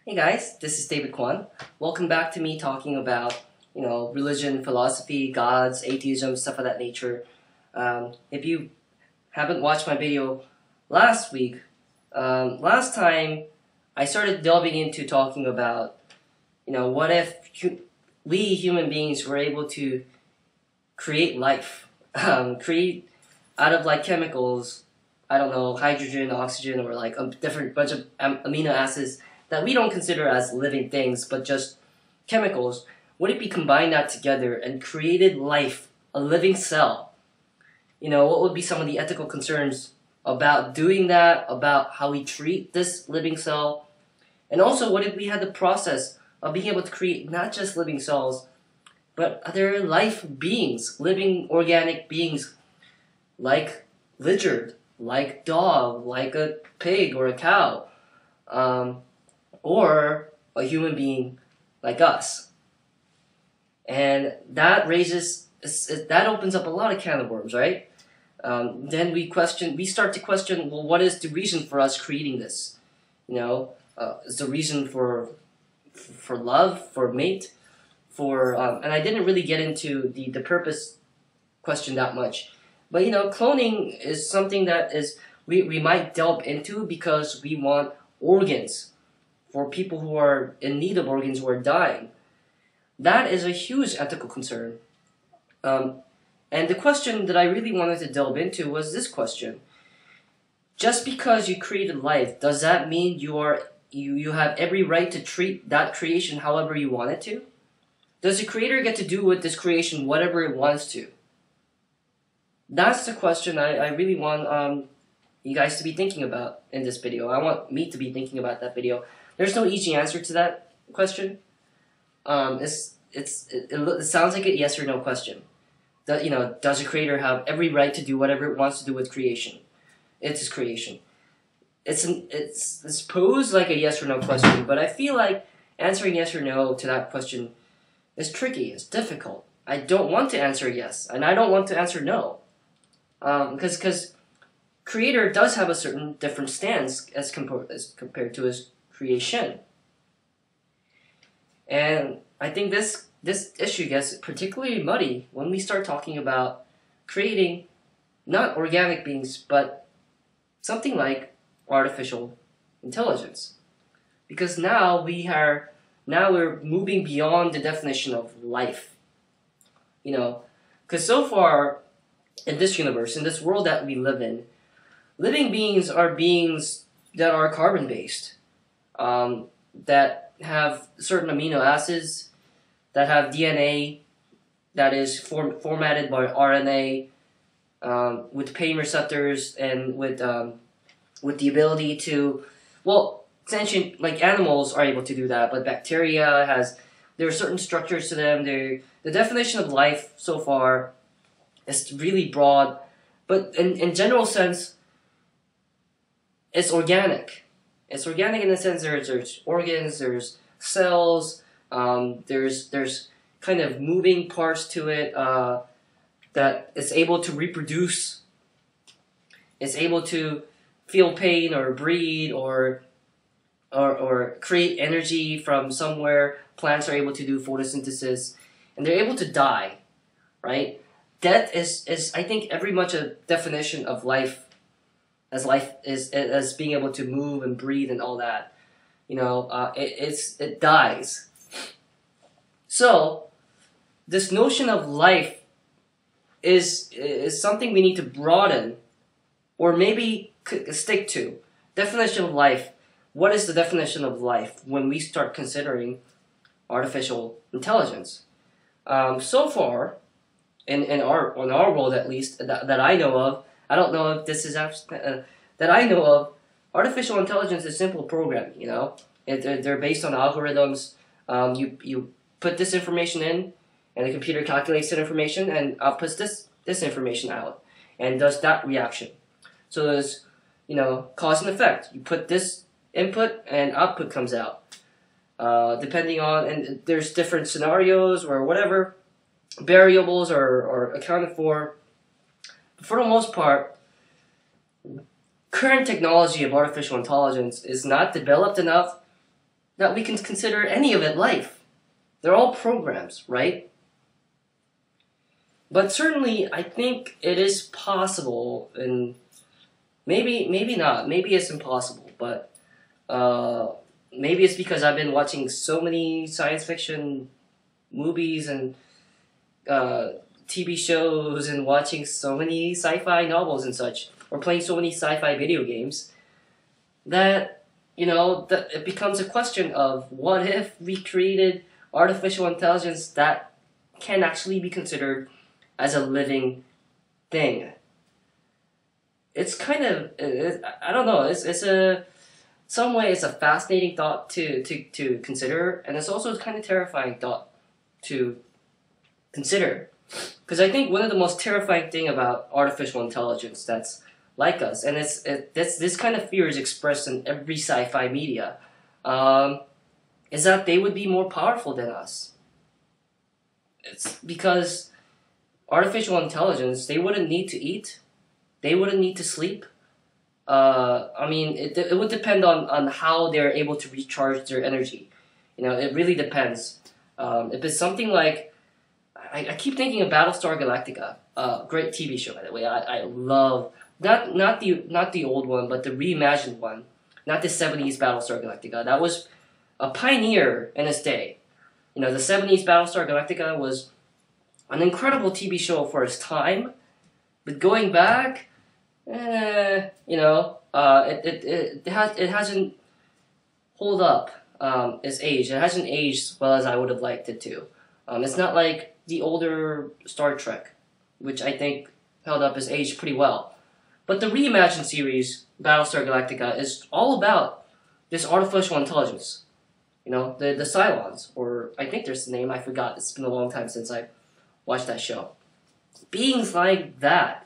Hey guys, this is David Kwan. Welcome back to me talking about, religion, philosophy, gods, atheism, stuff of that nature. If you haven't watched my video last week, last time I started delving into talking about, what if we human beings were able to create life, create out of like chemicals, I don't know, hydrogen, oxygen, or like a different bunch of amino acids that we don't consider as living things, but just chemicals. Would it be combined that together and created life, a living cell? What would be some of the ethical concerns about doing that, about how we treat this living cell? And also, what if we had the process of being able to create not just living cells, but other life beings, living organic beings like lizard, like dog, like a pig or a cow, or a human being like us. And that opens up a lot of can of worms, right? Then we start to question, well, what is the reason for us creating this? Is the reason for love, for mate, and I didn't really get into the purpose question that much. But cloning is something that we might delve into because we want organs for people who are in need of organs who are dying. That is a huge ethical concern. And the question that I really wanted to delve into was this question. Just because you created life, does that mean you have every right to treat that creation however you want it to? Does the creator get to do with this creation whatever it wants to? That's the question I really want you guys to be thinking about in this video. I want me to be thinking about that video. There's no easy answer to that question. It sounds like a yes or no question. Does the creator have every right to do whatever it wants to do with creation? It's his creation. It's posed like a yes or no question, but I feel like answering yes or no to that question is tricky. It's difficult. I don't want to answer yes, and I don't want to answer no. Because creator does have a certain different stance as compared to his creation. And I think this issue gets particularly muddy when we start talking about creating not organic beings, but something like artificial intelligence. Because now we're moving beyond the definition of life. Because so far in this universe, in this world that we live in, living beings are beings that are carbon-based, that have certain amino acids, that have DNA that is formatted by RNA, with pain receptors and with the ability to, well, sentient, like animals are able to do that, but bacteria there are certain structures to them. The definition of life so far is really broad, but in general sense, it's organic. It's organic in the sense there's organs, there's cells, there's kind of moving parts to it that it's able to reproduce. It's able to feel pain or breathe or create energy from somewhere. Plants are able to do photosynthesis, and they're able to die, right? Death is I think every much a definition of life, as being able to move and breathe and all that. It dies. So this notion of life is something we need to broaden, or maybe stick to. Definition of life. What is the definition of life when we start considering artificial intelligence? So far, in our world at least, that I know of, I don't know if this is that I know of, artificial intelligence is simple programming. They're based on algorithms. You put this information in, and the computer calculates that information and outputs this information out, and does that reaction. So there's cause and effect. You put this input, and output comes out. Depending on, and there's different scenarios or whatever variables are accounted for. For the most part, current technology of artificial intelligence is not developed enough that we can consider any of it life. They're all programs, right? But certainly, I think it is possible, and maybe not. Maybe it's impossible, but maybe it's because I've been watching so many science fiction movies and TV shows and watching so many sci-fi novels and such, or playing so many sci-fi video games, that, that it becomes a question of what if we created artificial intelligence that can actually be considered as a living thing. It's kind of, I don't know, some way it's a fascinating thought to consider, and it's also a kind of terrifying thought to consider. Because I think one of the most terrifying thing about artificial intelligence that's like us, and this kind of fear is expressed in every sci-fi media, is that they would be more powerful than us. It's because artificial intelligence, they wouldn't need to eat, they wouldn't need to sleep. It would depend on how they're able to recharge their energy. It really depends. If it's something like, I keep thinking of Battlestar Galactica, great TV show, by the way. I love not the old one, but the reimagined one, not the 70s Battlestar Galactica. That was a pioneer in its day. The 70s Battlestar Galactica was an incredible TV show for its time, but going back, it hasn't hold up its age. It hasn't aged as well as I would have liked it to. It's not like the older Star Trek, which I think held up its age pretty well. But the reimagined series, Battlestar Galactica, is all about this artificial intelligence. The Cylons, or I think there's the name, I forgot. It's been a long time since I watched that show. Beings like that,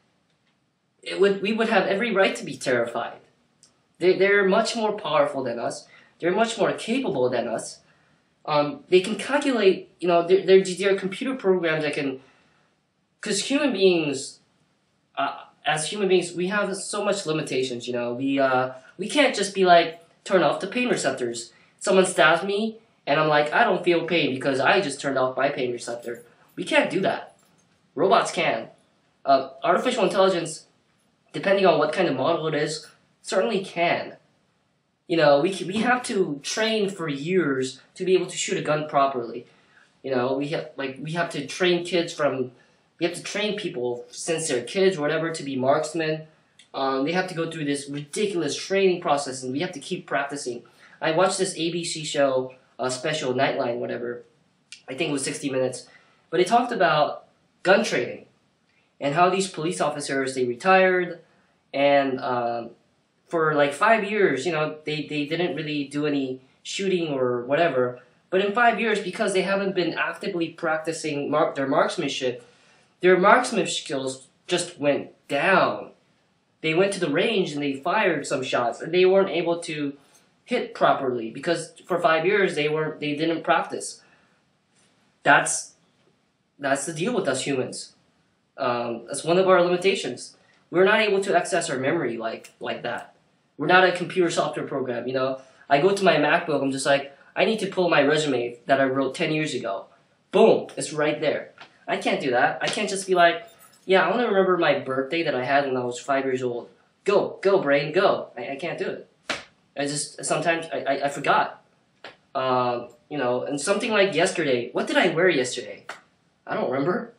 we would have every right to be terrified. They're much more powerful than us. They're much more capable than us. They can calculate, they're computer programs that can, because human beings, as human beings, we have so much limitations, we can't just be like, turn off the pain receptors. Someone stabs me, and I'm like, I don't feel pain because I just turned off my pain receptor. We can't do that. Robots can. Artificial intelligence, depending on what kind of model it is, certainly can. We have to train for years to be able to shoot a gun properly. We have to train we have to train people since they're kids or whatever to be marksmen. They have to go through this ridiculous training process, and we have to keep practicing. I watched this ABC show, special Nightline, whatever. I think it was 60 Minutes, but it talked about gun training and how these police officers, they retired, and for like 5 years, they didn't really do any shooting or whatever. But in 5 years, because they haven't been actively practicing their marksmanship skills just went down. They went to the range and they fired some shots, and they weren't able to hit properly because for 5 years they didn't practice. That's the deal with us humans. That's one of our limitations. We're not able to access our memory like that. We're not a computer software program, I go to my MacBook, I'm just like, I need to pull my resume that I wrote 10 years ago. Boom, it's right there. I can't do that. I can't just be like, yeah, I want to remember my birthday that I had when I was 5 years old. Go, brain, go. I can't do it. Sometimes I forgot. And something like yesterday, what did I wear yesterday? I don't remember.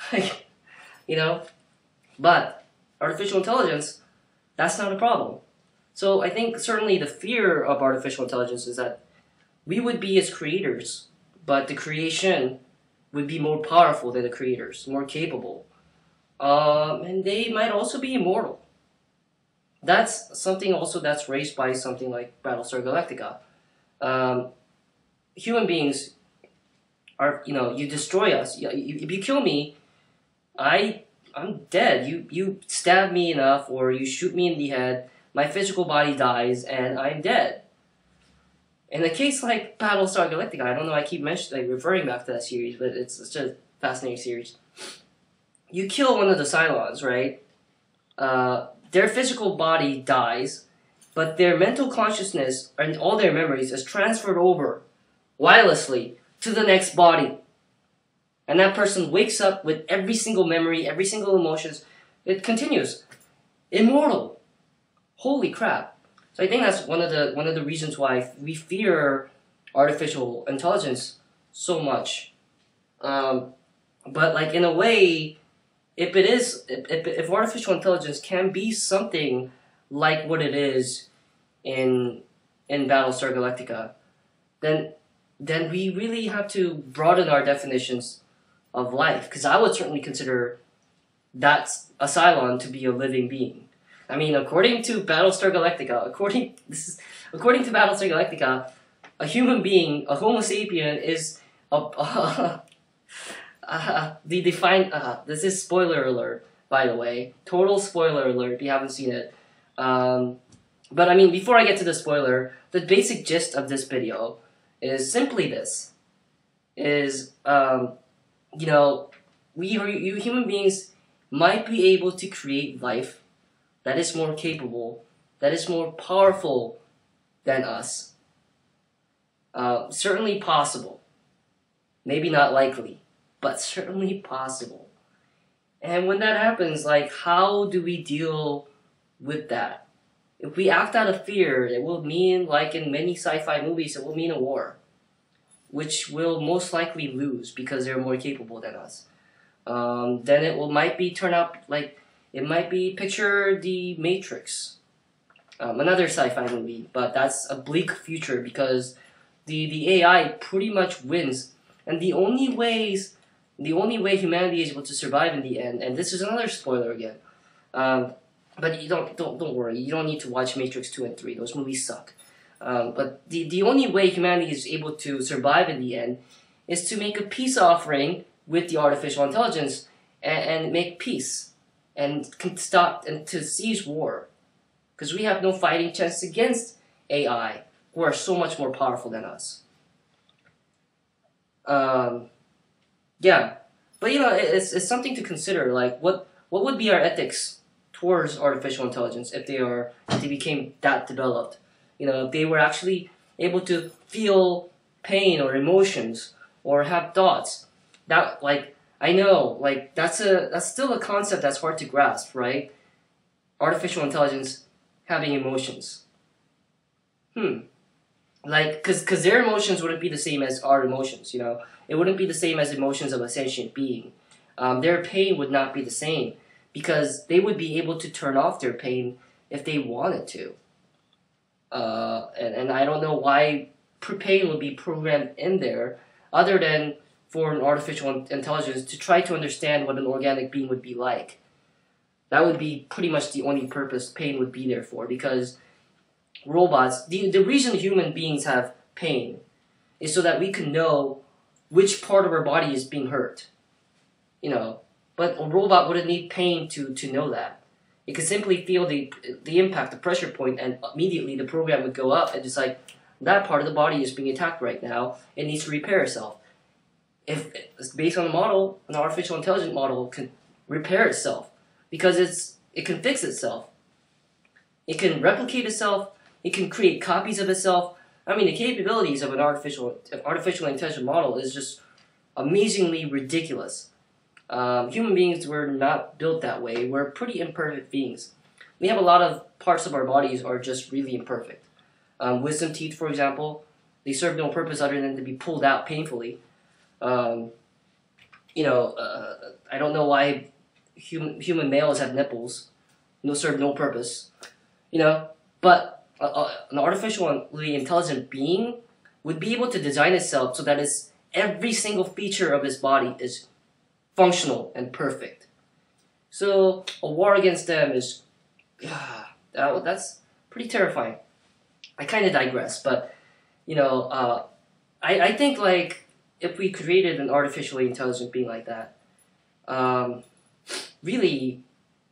But artificial intelligence, that's not a problem. So I think certainly the fear of artificial intelligence is that we would be as creators, but the creation would be more powerful than the creators, more capable. And they might also be immortal. That's something also that's raised by something like Battlestar Galactica. Human beings are, you destroy us. If you kill me, I'm dead. You stab me enough, or you shoot me in the head, my physical body dies, and I'm dead. In a case like Battlestar Galactica, I don't know, I keep referring back to that series, but it's just a fascinating series. You kill one of the Cylons, right? Their physical body dies, but their mental consciousness and all their memories is transferred over wirelessly to the next body. And that person wakes up with every single memory, every single emotions. It continues. Immortal. Holy crap. So I think that's one of the reasons why we fear artificial intelligence so much. But like in a way, if artificial intelligence can be something like what it is in Battlestar Galactica, then we really have to broaden our definitions of life. Because I would certainly consider that a Cylon to be a living being. I mean, according to Battlestar Galactica, according to Battlestar Galactica, a human being, a Homo sapien, is the defined. This is spoiler alert, by the way. Total spoiler alert if you haven't seen it. But I mean, before I get to the spoiler, the basic gist of this video is simply this: you know, you human beings might be able to create life that is more capable, that is more powerful than us. Certainly possible. Maybe not likely, but certainly possible. And when that happens, like, how do we deal with that? If we act out of fear, it will mean, like in many sci-fi movies, it will mean a war, which we'll most likely lose because they're more capable than us. Then might turn out like, it might be, picture The Matrix, another sci-fi movie, but that's a bleak future because the AI pretty much wins, and the only way humanity is able to survive in the end, and this is another spoiler again, but you don't worry, you don't need to watch Matrix 2 and 3, those movies suck. But the only way humanity is able to survive in the end is to make a peace offering with the artificial intelligence and make peace and can stop and to seize war, because we have no fighting chance against AI, who are so much more powerful than us. Yeah, but you know, it's something to consider. Like, what would be our ethics towards artificial intelligence if they became that developed? You know, if they were actually able to feel pain or emotions or have thoughts. That, like, I know, like, that's still a concept that's hard to grasp, right? Artificial intelligence having emotions. Like, cause their emotions wouldn't be the same as our emotions, you know? It wouldn't be the same as emotions of a sentient being. Their pain would not be the same, because they would be able to turn off their pain if they wanted to. And I don't know why pain would be programmed in there, other than for an artificial intelligence to try to understand what an organic being would be like. That would be pretty much the only purpose pain would be there for, because robots, the reason human beings have pain is so that we can know which part of our body is being hurt. You know, but a robot wouldn't need pain to know that. It could simply feel the impact, the pressure point, and immediately the program would go up and just like, that part of the body is being attacked right now, it needs to repair itself. If it's based on a model, an artificial intelligence model can repair itself, because it can fix itself. It can replicate itself, it can create copies of itself. I mean, the capabilities of an artificial intelligence model is just amazingly ridiculous. Human beings were not built that way. We're pretty imperfect beings. We have a lot of parts of our bodies are just really imperfect. Wisdom teeth, for example, they serve no purpose other than to be pulled out painfully. You know, I don't know why human males have nipples. No, serve no purpose. You know, but an artificially intelligent being would be able to design itself so that every single feature of its body is functional and perfect. So a war against them is, that's pretty terrifying. I kind of digress, but you know, I think like if we created an artificially intelligent being like that, really,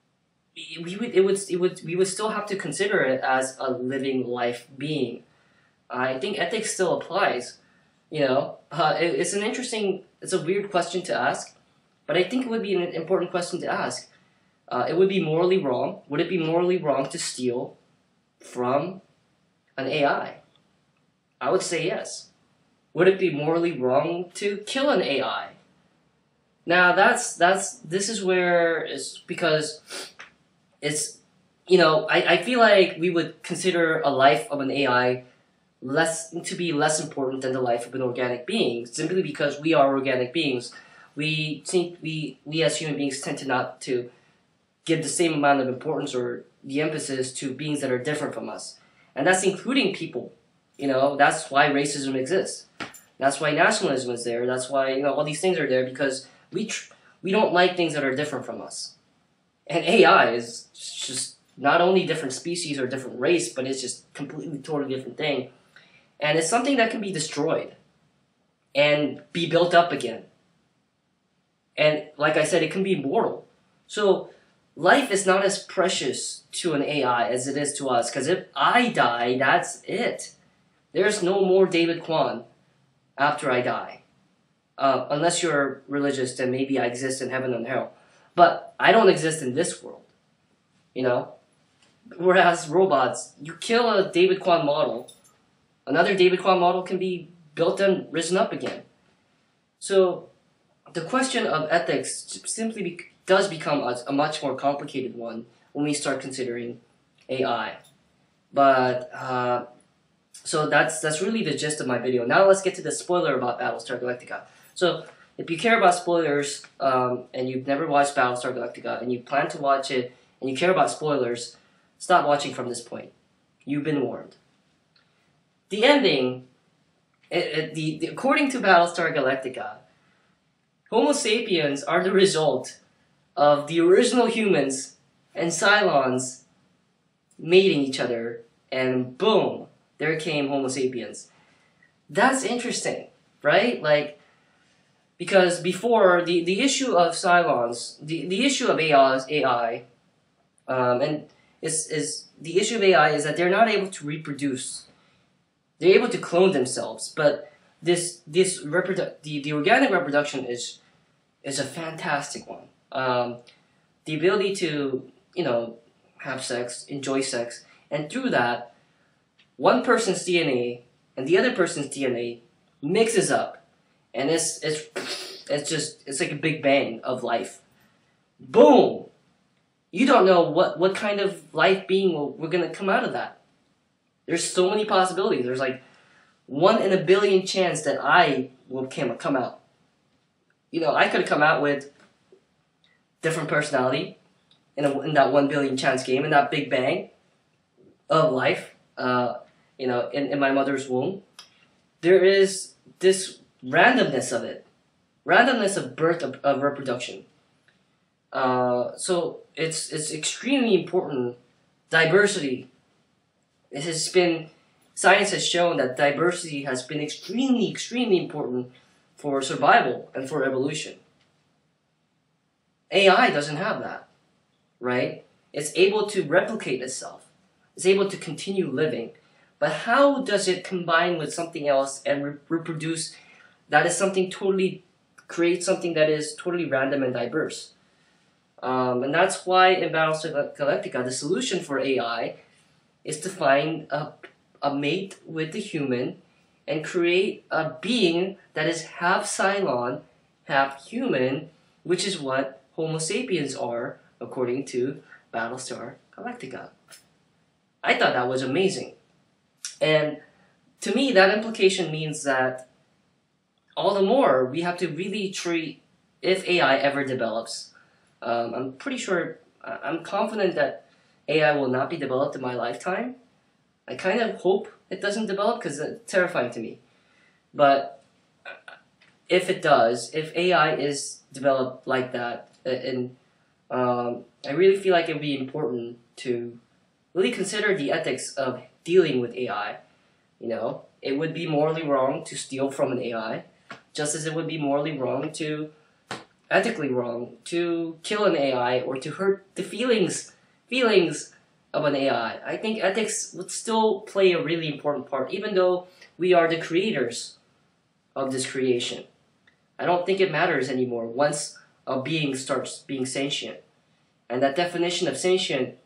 we would still have to consider it as a living life being. I think ethics still applies. You know, it's a weird question to ask, but I think it would be an important question to ask. It would be morally wrong. Would it be morally wrong to steal? from an AI? I would say yes. Would it be morally wrong to kill an AI? Now this is where it's because it's I feel like we would consider a life of an AI to be less important than the life of an organic being, simply because we are organic beings. We as human beings tend to not to give the same amount of importance or the emphasis to beings that are different from us. And that's including people. That's why racism exists. That's why nationalism is there. That's why all these things are there, because we don't like things that are different from us. And AI is just not only different species or different race, but it's just completely totally different thing. And it's something that can be destroyed and be built up again. And like I said, it can be immortal. So life is not as precious to an AI as it is to us, because if I die, that's it. There's no more David Kwan after I die. Unless you're religious, then maybe I exist in heaven and hell. But I don't exist in this world. Whereas robots, you kill a David Kwan model, another David Kwan model can be built and risen up again. So the question of ethics simply does become a much more complicated one when we start considering AI. But so that's really the gist of my video. Now let's get to the spoiler about Battlestar Galactica. So if you care about spoilers and you've never watched Battlestar Galactica and you plan to watch it and you care about spoilers, stop watching from this point. You've been warned. The ending, according to Battlestar Galactica, Homo sapiens are the result of the original humans and Cylons mating each other, and boom, there came Homo sapiens. That's interesting, right? Because before, the issue of Cylons, the issue of AI, and the issue of AI is that they're not able to reproduce. They're able to clone themselves, but the organic reproduction is a fantastic one. The ability to have sex, enjoy sex, and through that, one person's DNA and the other person's DNA mixes up, and it's like a big bang of life. Boom! You don't know what kind of life being we're gonna come out of that. There's so many possibilities. There's like 1 in a billion chance that I will come out. I could have come out with different personality in that 1 billion chance game, in that big bang of life. In my mother's womb, there is this randomness of it, randomness of birth of reproduction. So it's extremely important. Diversity. Science has shown that diversity has been extremely, extremely important for survival and for evolution. AI doesn't have that, right? It's able to replicate itself. It's able to continue living. But how does it combine with something else and reproduce that is create something that is totally random and diverse? And that's why in Battlestar Galactica, the solution for AI is to find a mate with the human and create a being that is half Cylon, half human, which is what Homo sapiens are, according to Battlestar Galactica. I thought that was amazing. And to me, that implication means that all the more we have to really treat, if AI ever develops, I'm confident that AI will not be developed in my lifetime. I kind of hope it doesn't develop because it's terrifying to me. But if it does, if AI is developed like that, and I really feel like it would be important to really consider the ethics of dealing with AI. It would be morally wrong to steal from an AI, just as it would be morally wrong ethically wrong to kill an AI or to hurt the feelings of an AI. I think ethics would still play a really important part, even though we are the creators of this creation. I don't think it matters anymore once a being starts being sentient. And that definition of sentient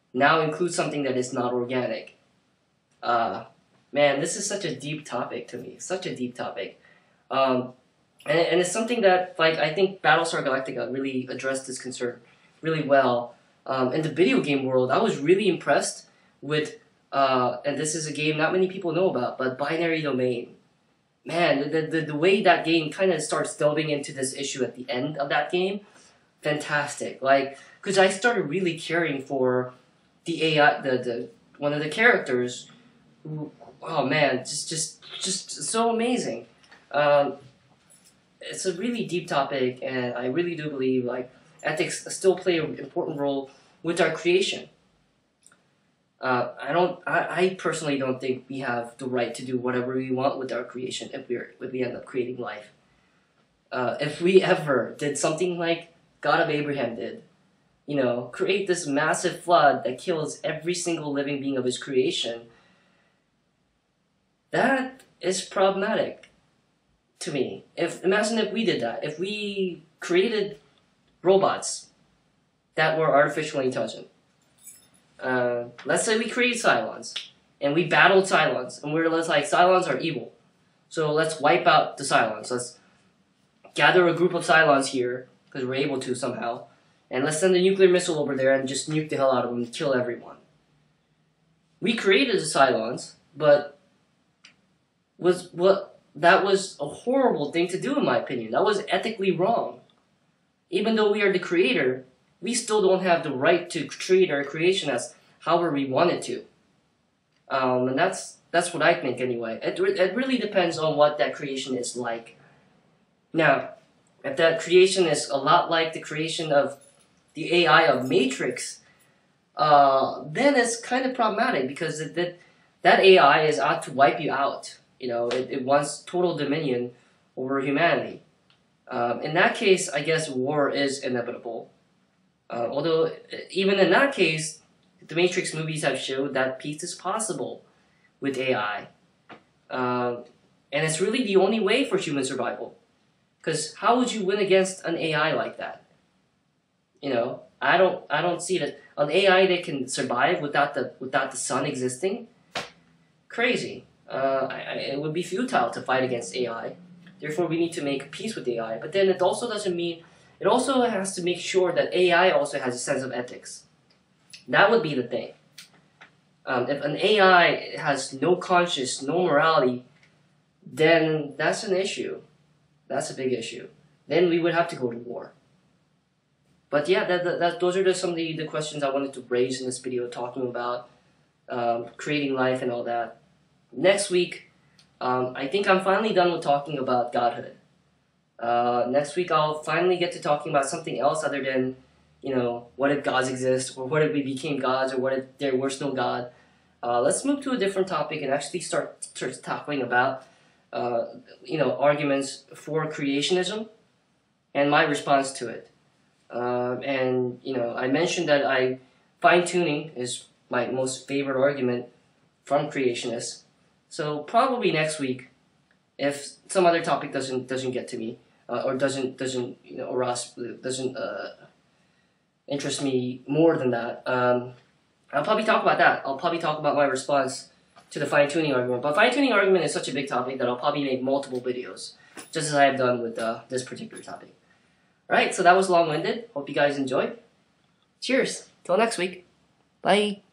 now include something that is not organic. Man, this is such a deep topic to me. Such a deep topic. And it's something that, like, I think Battlestar Galactica really addressed this concern really well. In the video game world, I was really impressed with, and this is a game not many people know about, but Binary Domain. Man, the way that game kind of starts delving into this issue at the end of that game, fantastic. Like, because I started really caring for the AI, the one of the characters, who, oh man, just so amazing. It's a really deep topic, and I really do believe like ethics still play an important role with our creation. I personally don't think we have the right to do whatever we want with our creation if we end up creating life. If we ever did something like God of Abraham did, create this massive flood that kills every single living being of his creation, that is problematic to me. Imagine if we did that. If we created robots that were artificially intelligent. Let's say we created Cylons, and we battled Cylons, and we're like, Cylons are evil, so let's wipe out the Cylons. Let's gather a group of Cylons here, because we're able to somehow, and let's send a nuclear missile over there and just nuke the hell out of them and kill everyone. We created the Cylons, but that was a horrible thing to do, in my opinion. That was ethically wrong. Even though we are the creator, we still don't have the right to treat our creation as however we want it to. And that's what I think anyway. It really depends on what that creation is like. Now, if that creation is a lot like the creation of the AI of Matrix, then it's kind of problematic, because that AI is out to wipe you out. It wants total dominion over humanity. In that case, I guess war is inevitable. Although, even in that case, the Matrix movies have showed that peace is possible with AI. And it's really the only way for human survival. Because how would you win against an AI like that? I don't see that an AI that can survive without the sun existing. Crazy. It would be futile to fight against AI. Therefore, we need to make peace with AI. But then it also doesn't mean. It also has to make sure that AI also has a sense of ethics. That would be the thing. If an AI has no conscience, no morality, then that's an issue. That's a big issue. Then we would have to go to war. But yeah, those are some of the questions I wanted to raise in this video, talking about creating life and all that. Next week, I think I'm finally done with talking about Godhood. Next week I'll finally get to talking about something else other than, what if gods exist, or what if we became gods, or what if there was no God. Let's move to a different topic and actually start talking about, arguments for creationism and my response to it. I mentioned that fine-tuning is my most favorite argument from creationists. So probably next week, if some other topic doesn't get to me, or doesn't interest me more than that, I'll probably talk about that. I'll probably talk about my response to the fine-tuning argument. But fine-tuning argument is such a big topic that I'll probably make multiple videos, just as I have done with this particular topic. Alright, so that was long-winded. Hope you guys enjoyed. Cheers. Till next week. Bye.